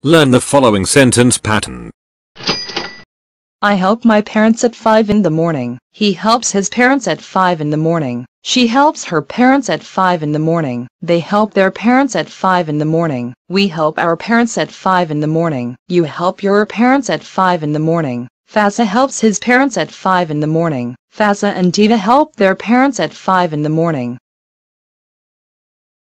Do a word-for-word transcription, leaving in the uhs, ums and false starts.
Learn the following sentence pattern. I help my parents at five in the morning. He helps his parents at five in the morning. She helps her parents at five in the morning. They help their parents at five in the morning. We help our parents at five in the morning. You help your parents at five in the morning. Fasa helps his parents at five in the morning. Fasa and Diva help their parents at five in the morning.